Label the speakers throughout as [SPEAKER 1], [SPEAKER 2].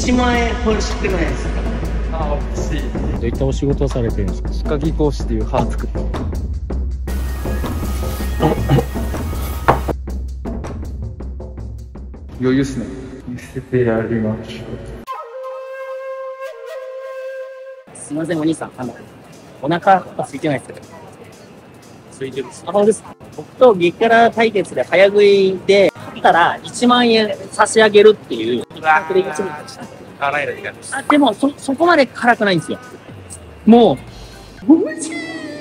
[SPEAKER 1] 1万円欲しくないですか？
[SPEAKER 2] ああ、欲しい。
[SPEAKER 3] どういったお仕事をされてるんですか？
[SPEAKER 2] 歯科技工士っていう歯作って。余裕っすね。見せてやりましょう。
[SPEAKER 1] すみません、お兄さん、お腹が空いてないですけど。空いてるです。あ、本当ですか？僕と激辛対決で早食いで、勝ったら1万円差し上げるっていう企画で1万円した。
[SPEAKER 2] 辛いの苦手です。
[SPEAKER 1] あ、でも、そこまで辛くないんですよ。もう、美味しい。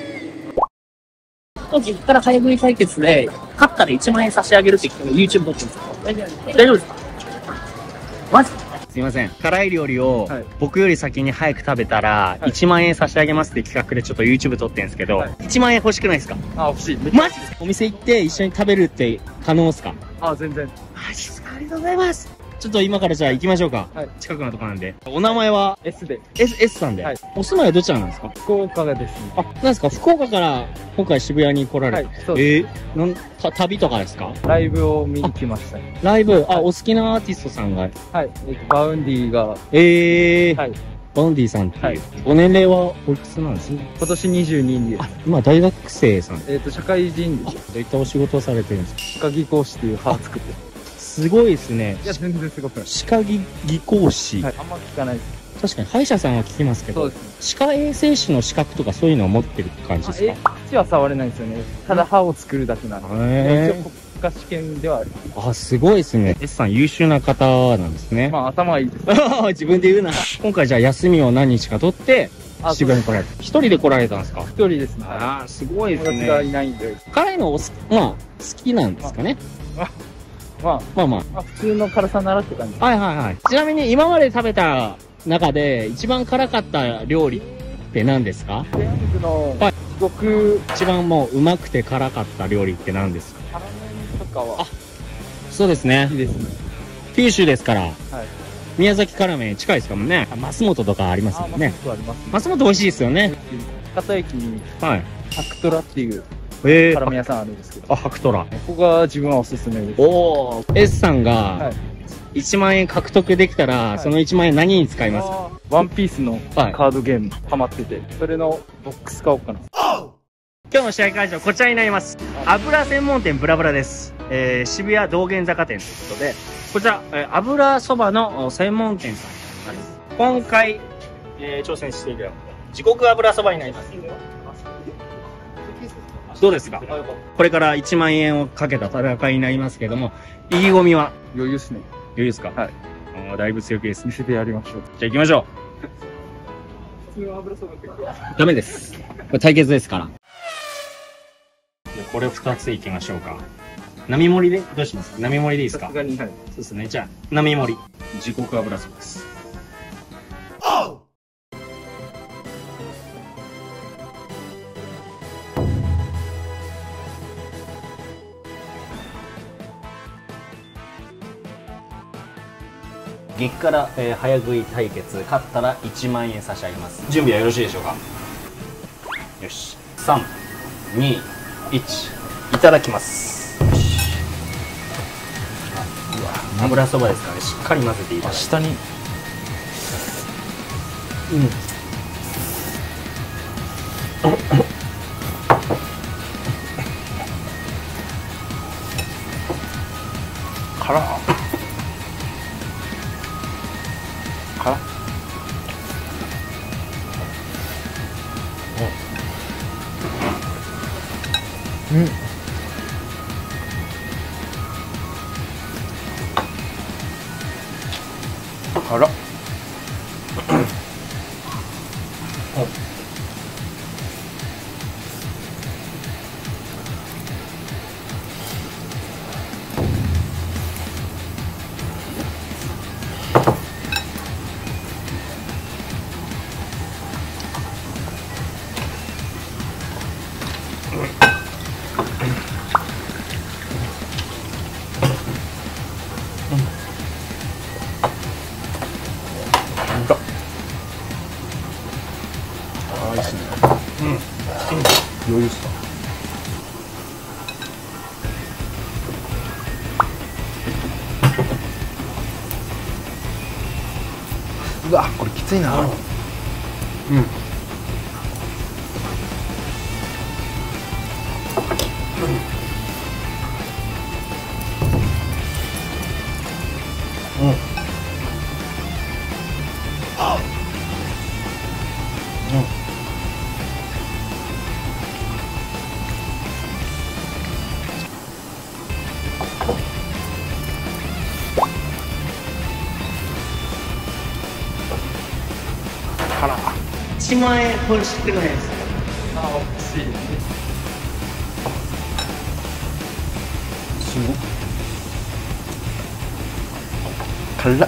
[SPEAKER 1] 激辛早食い対決で、勝ったら1万円差し上げるって企画 YouTube 撮ってるんですよ。大丈夫ですか？マジ？すいません。辛い料理を僕より先に早く食べたら1万円差し上げますって企画でちょっと YouTube 撮ってるんですけど、1万円欲しくないですか？
[SPEAKER 2] あ、欲しい。
[SPEAKER 1] マジですか？お店行って一緒に食べるって可能ですか？
[SPEAKER 2] あ、全然。
[SPEAKER 1] マジですか？ありがとうございます。ちょっと今からじゃあ行きましょうか。
[SPEAKER 2] はい。
[SPEAKER 1] 近くのとこなんで。お名前は
[SPEAKER 2] S で。
[SPEAKER 1] S さんで。
[SPEAKER 2] はい。
[SPEAKER 1] お住まいはどちらなんですか？
[SPEAKER 2] 福岡がですね。
[SPEAKER 1] あ、なんですか？福岡から今回渋谷に来られた。
[SPEAKER 2] はい、そうです。
[SPEAKER 1] 旅とかですか？
[SPEAKER 2] ライブを見に来ましたね。
[SPEAKER 1] ライブ、お好きなアーティストさんが。
[SPEAKER 2] はい。バウンディが。
[SPEAKER 1] はい。バウンディさんっていう。
[SPEAKER 2] はい。
[SPEAKER 1] ご年齢はおいくつなんですか？
[SPEAKER 2] 今年22です。
[SPEAKER 1] 今大学生さん。
[SPEAKER 2] 社会人。
[SPEAKER 1] どういったお仕事をされてるんですか？
[SPEAKER 2] 歯科技工士っていう歯作ってる。
[SPEAKER 1] すごいですね。
[SPEAKER 2] いや、全然すごくない。
[SPEAKER 1] 歯科技工士。
[SPEAKER 2] はい。あんま聞かないです。
[SPEAKER 1] 確かに歯医者さんは聞きますけど、
[SPEAKER 2] そうですね。
[SPEAKER 1] 歯科衛生士の資格とかそういうのを持ってる感じですか？
[SPEAKER 2] 口は触れないんですよね。ただ歯を作るだけなんで。一応国家試験ではある。
[SPEAKER 1] あ、すごいですね。S さん優秀な方なんですね。
[SPEAKER 2] まあ、頭はいいです。
[SPEAKER 1] 自分で言うな。今回じゃあ休みを何日か取って、渋谷に来られた。一人で来られたんですか？
[SPEAKER 2] 一人ですね。
[SPEAKER 1] ああ、すごいですね。
[SPEAKER 2] 友達がいないんで。
[SPEAKER 1] 辛いの好きなんですかね？
[SPEAKER 2] まあ、普通の辛さならって感じ。
[SPEAKER 1] はいはいはい。ちなみに今まで食べた中で一番辛かった料理って何ですか？
[SPEAKER 2] 全部の、すごく、
[SPEAKER 1] 一番もううまくて辛かった料理って何ですか？
[SPEAKER 2] 辛麺とかは、
[SPEAKER 1] そうですね。
[SPEAKER 2] いいですね。
[SPEAKER 1] 九州ですから。
[SPEAKER 2] はい。
[SPEAKER 1] 宮崎辛麺近いですかもんね。増本とかありますもんね。増本美味しいですよね。
[SPEAKER 2] 博多駅に、
[SPEAKER 1] はい。
[SPEAKER 2] 白虎っていう辛麺屋さんあるんですけど。
[SPEAKER 1] 白虎。
[SPEAKER 2] ここが自分はおすすめです。
[SPEAKER 1] おー。S さんが、1万円獲得できたら、その1万円何に使いますか？
[SPEAKER 2] ワンピースのカードゲームハマってて、それのボックス買おうかな。
[SPEAKER 1] 今日の試合会場こちらになります。油専門店ブラブラです。渋谷道玄坂店ということで、こちら、油そばの専門店さんです。今回、挑戦している地獄油そばになります。どうですか？これから1万円をかけた戦いになりますけども、意気込みは？
[SPEAKER 2] 余裕っすね。
[SPEAKER 1] 余裕ですか？はい。だいぶ強気です。
[SPEAKER 2] 見せてやりましょう。
[SPEAKER 1] じゃあ行きましょう。ダメです。これ対決ですから。これ2ついきましょうか。並盛りでどうします？並盛りでいいですか？さすがに、はい。そうですね。じゃあ、並盛り。地獄油そばです。激辛、早食い対決、勝ったら1万円差し上げます。準備はよろしいでしょうか？よし。3、2、1、いただきます。よし。うわ、油そばですからね、しっかり混ぜていただいて。下に。辛っ。辛っ。いいっすね。余裕っすか？
[SPEAKER 4] うわ、これきついな。うん。
[SPEAKER 1] 1万円これ知ってないです。
[SPEAKER 2] あ、欲しい。
[SPEAKER 4] すごっ。辛っ。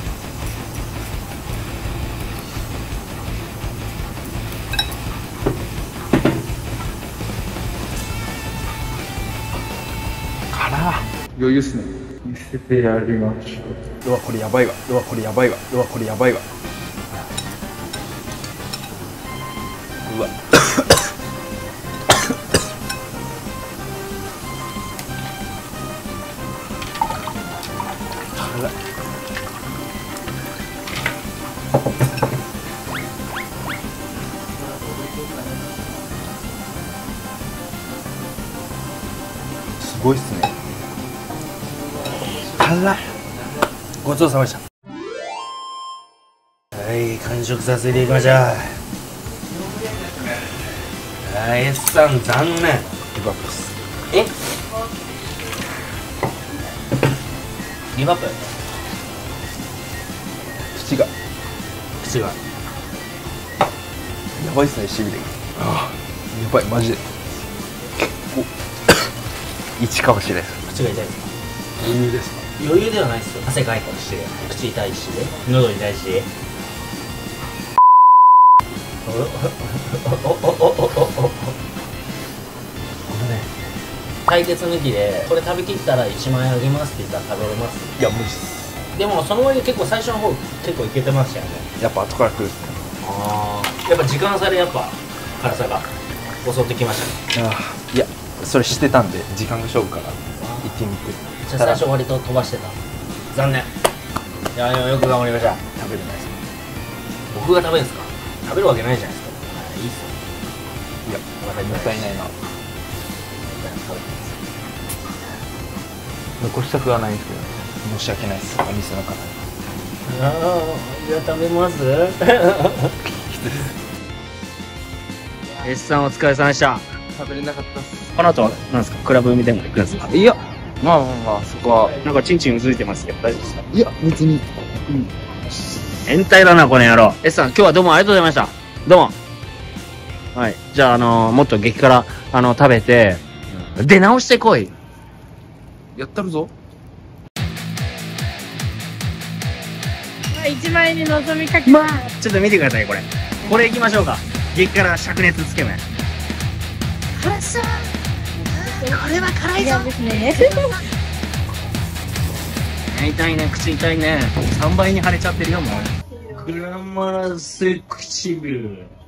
[SPEAKER 2] 余裕っすね。見せてやりましょう。
[SPEAKER 4] うわ、これやばいわ。うわ、これやばいわ。うわ、これやばいわ。うわ。辛っ。すごいっすね。辛っ。ごちそうさまでした。はい、完食させていきましょう。はい、S さん残念。ギブアップです。え？ギブアップ？口がやばいっすね、しびれが。ああ、やばい、マジで結構1かもしれないです。
[SPEAKER 1] 口が痛いですか？
[SPEAKER 4] 余裕ですか？
[SPEAKER 1] 余裕ではないですよ。汗かいたりして、口痛いし、喉痛いし。対決抜きでこれ食べきったら1万円あげますって言ったら食べれます？
[SPEAKER 4] いや、無理っす。
[SPEAKER 1] でもその割に結構最初の方結構いけてましたよね。
[SPEAKER 4] やっぱ後から来るっすね。
[SPEAKER 1] ああ、やっぱ時間差でやっぱ辛さが襲ってきましたね。
[SPEAKER 4] ああ、いや、それ知ってたんで時間が勝負から行ってみて。
[SPEAKER 1] じゃあ最初割と飛ばしてた。残念。いや、よく頑張りました。
[SPEAKER 4] 食べれないです。
[SPEAKER 1] 僕が食べるんですか？食べるわけないじゃないですか。いいっすよ。
[SPEAKER 4] いや、もったいないな。残したくはないんですけど、申し訳ないです、お店の方に。
[SPEAKER 1] ああ、じゃあ食べます。S さんお疲れ様でした。
[SPEAKER 2] 食べれなかったっす。
[SPEAKER 1] この後は何ですか？クラブでも行くんですか？
[SPEAKER 2] いや、まあまあまあ、そこは。
[SPEAKER 1] なんかチンチンうずいてますけど大丈夫ですか？
[SPEAKER 2] いや、別に。うん。
[SPEAKER 1] 変態だなこの野郎。S さん今日はどうもありがとうございました。どうも。はい。じゃあもっと激辛食べて、出直してこい。
[SPEAKER 2] やったるぞ。
[SPEAKER 5] 1万円に望みかけ
[SPEAKER 1] ちょっと見てくださいこれ。これいきましょうか。激辛灼熱つけ麺。辛そう。これは辛いぞ。
[SPEAKER 5] ですね。
[SPEAKER 1] 痛いね、口痛いね。3倍に腫れちゃってるよもう。グラマラス唇。